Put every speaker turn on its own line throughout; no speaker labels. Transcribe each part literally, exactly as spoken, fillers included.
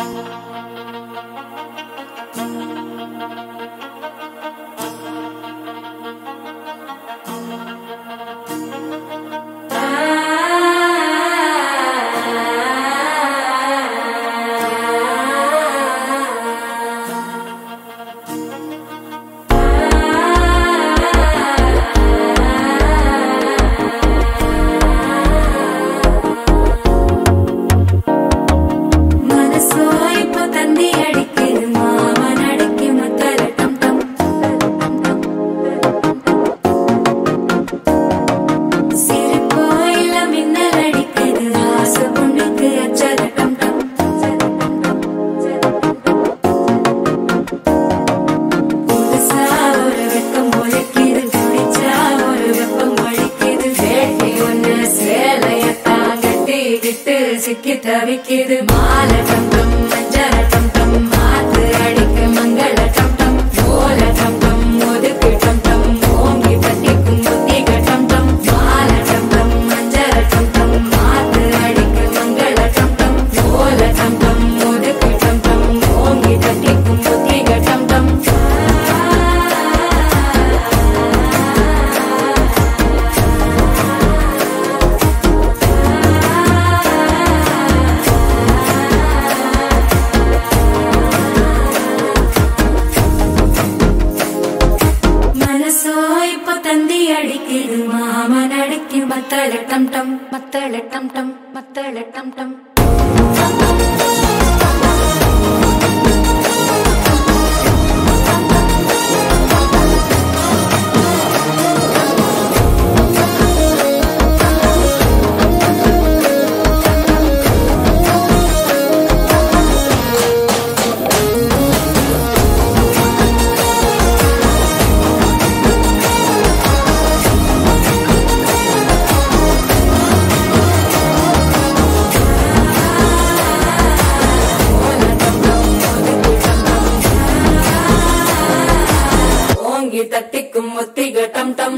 சிக்கி தவிக்கிது மால டம் டம் மஞ்சள டம் டம் மாத்து அடிக்க மங்கள டம் டம் ஓல டம் டம் ஒதுக்கு டம் டம் ஓங்கி தட்டிக்கும் புத்திக டம் டம் மால டம் டம் மஞ்சள டம் டம் மாத்து அடிக்க மங்கள டம் டம் ஓல டம் டம் ஒதுக்கு டம் டம் ஓங்கி தட்டிக்கும் புத்திக டம் டம் தந்தி அடிக்குது மாமன் அடிக்கு மத்தள டம் டம் மத்தள டம் டம் மத்தள டம் டம் தட்டிக்கும் முத்திக டம் டம்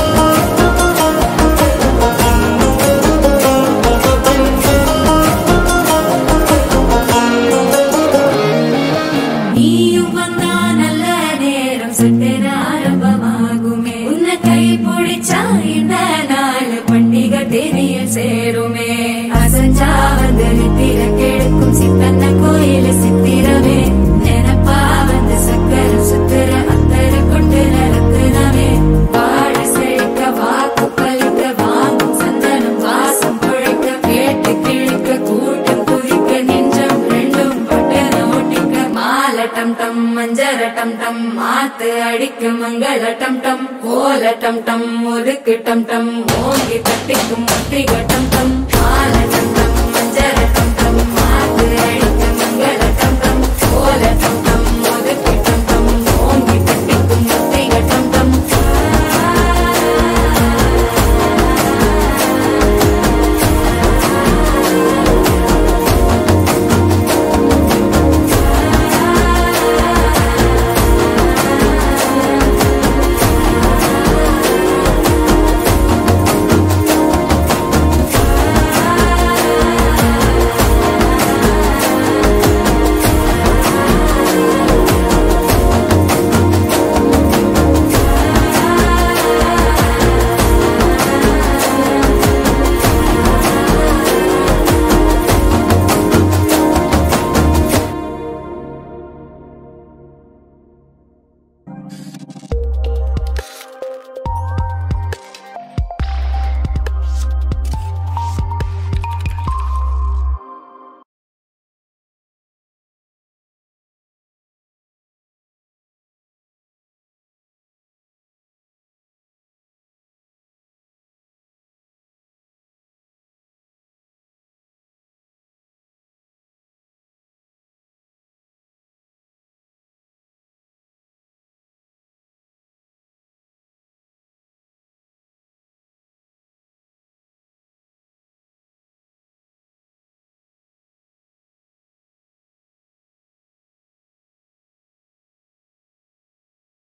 நீயும் வந்தா நல்ல நேரம் சட்டென ஆரம்பமாகுமே உன்னை கை பிடிச்சா இந்த நாள் பண்டிகை தெரிய சேருமே அசஞ்சா வந்து நித்திர கெடுக்கும் சித்தன்ன கோயில சித்திரமே நினப்பா வந்து சக்கர சுத்திர அத்தர கொண்டு நடத்துனவே பாட செழிக்க வாக்கு பலிக்க வாங்கும் சந்தனம் வாசம் குழைக்க கேட்டு கிழிக்க கூட்டம் குதிக்க நெஞ்சம் ரெண்டும் பட்டன ஓட்டிக்க மால டம் டம் மஞ்சர டம் டம் மாத்து அடிக்க மங்கள டம் டம் ஓல டம் டம் ஒதுக்கு டம் டம் ஓங்கி தட்டிக்கும் முத்திக டம் டம் மால டம் டம் மஞ்சர